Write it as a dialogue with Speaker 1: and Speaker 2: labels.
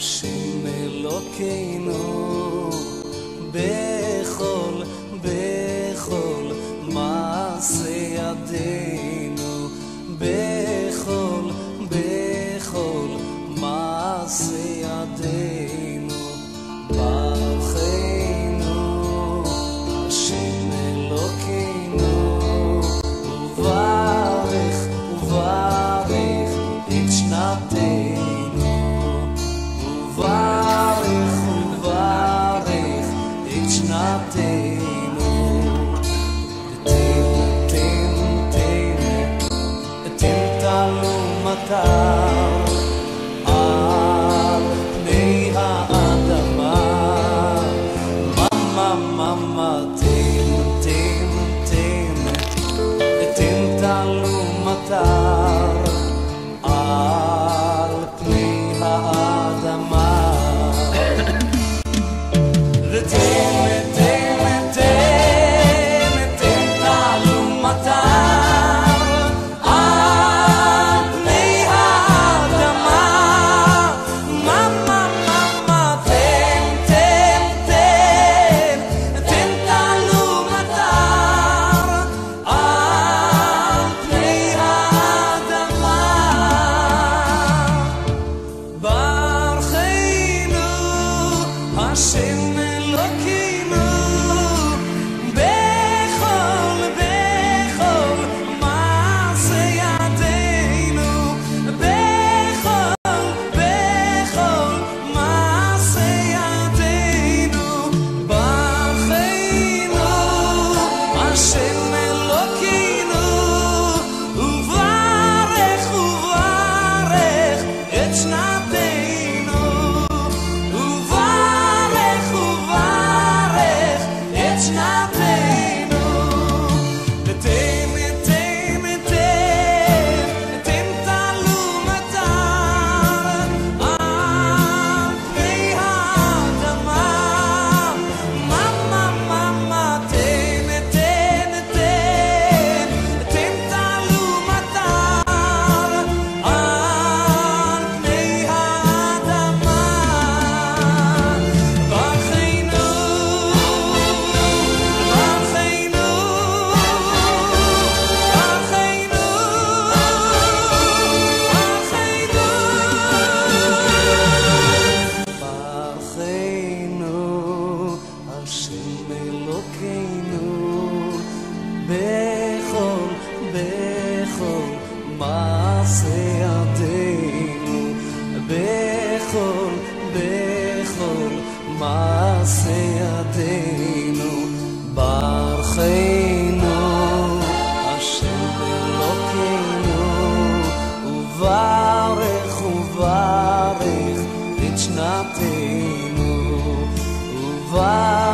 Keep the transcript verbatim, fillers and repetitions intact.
Speaker 1: השם אלוקינו בכל בכל מעשה ידינו, בכל בכל מעשה ידינו ברכנו השם אלוקינו, וברך וברך את שנתנו, וברך וברך את שנתנו. תן תן תן תן תלו מטר על פני האדמה, ממה ממה תן תן תן תן תלו מטר על פני האדמה. ותן תן תן תן תלו מטר על פני האדמה, ממה ממה תן תן תן תן תלו מטר על פני האדמה. ברכנו השם אלוקינו בכל בכל מעשה ידינו, בכל בכל מעשה ידינו. ברכנו השם אלוקינו, וברך וברך את שנתנו, וברך וברך את שנתנו. ותן תן תן תן תלו מטר על פני האדמה, ממה ממה תן תן תן תן תלו מטר על פני האדמה. ברכנו ברכנו ברכנו השם אלוקינו בכל בכל מעשה ידינו, בכל בכל מעשה ידינו. ברכנו השם אלוקינו, וברך וברך את שנתנו, וברך